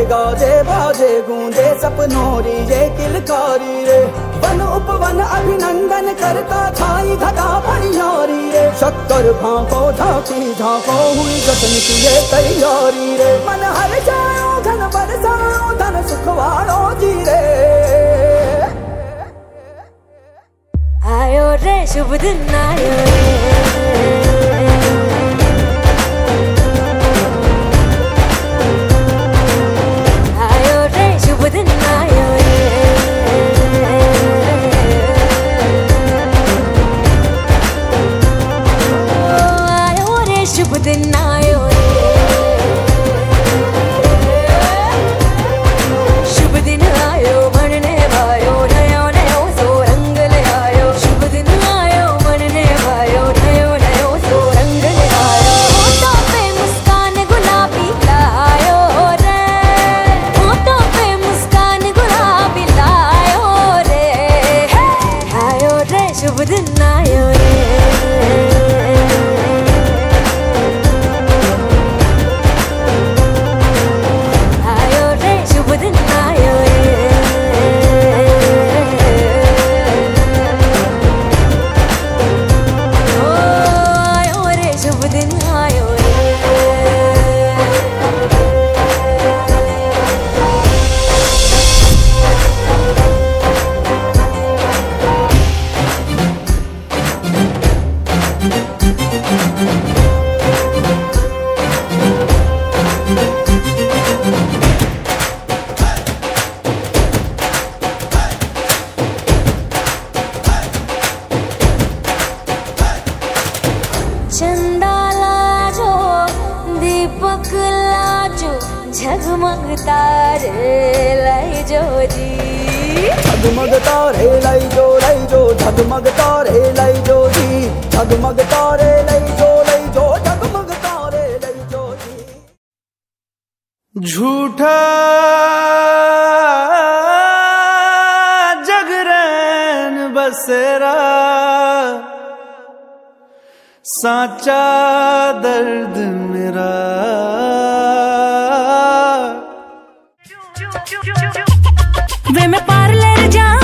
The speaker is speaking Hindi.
गाजे बाजे गूंजे सपनों री ये किलकारी रे। वन उपवन अभिनंदन करता छाई घटा परियारी रे। शक्कर भांको झांकी झांको हुई जश्न की ये तैयारी रे। मन हर जाओ धन बरसाओ धन सुखवाड़ो जी रे। आयो रे शुभ दिन आयो रे। शुभ दिन आयो रे। आयो रे शुभ दिन आयो रे। ओ आयो रे शुभ दिन आयो रे। चंदा लाजो दीपक लाजो झगमग तारे लाई जो जी। झगमग तारे लाई जो झगमग तारे लाई जो जी। झगमग तारे लाई जो झगमग तारे लाई जो जी। झूठा जगरैन बसेरा साचा दर्द मेरा। वे मैं पार्लर जा